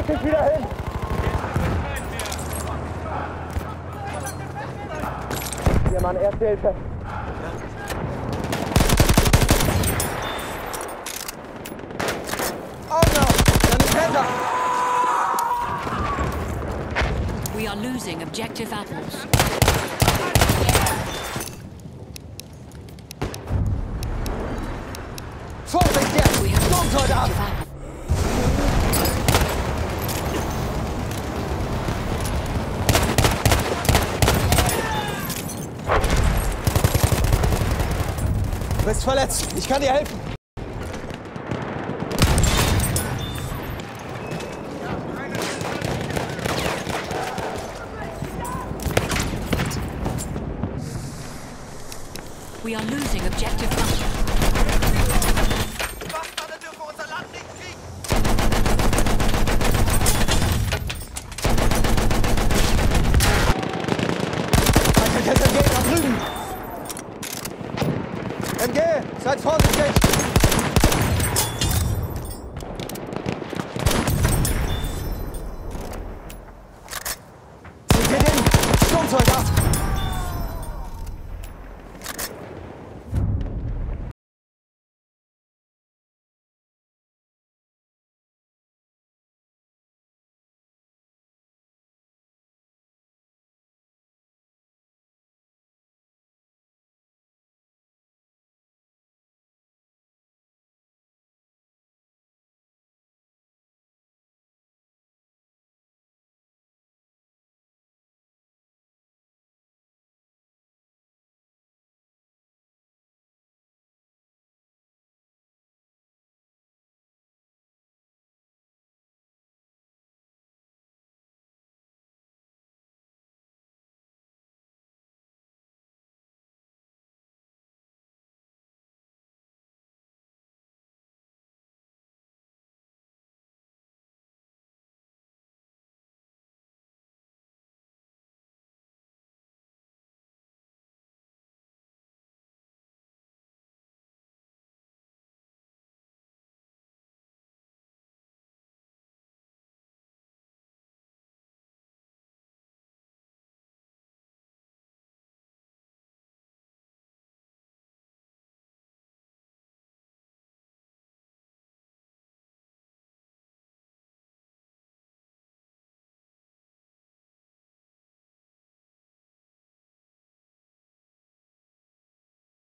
leg dich wieder hin! Hier, Mann, Erste Hilfe. Oh no! Dann Täter! We are losing objective apples. Vorsicht jetzt! We have Kommt lost heute ab! objective apples. Du bist verletzt. Ich kann dir helfen. We are losing objective apples. Bastarde dürfen unser Land nicht kriegen! Feindliches MG da drüben! MG, seid vorsichtig!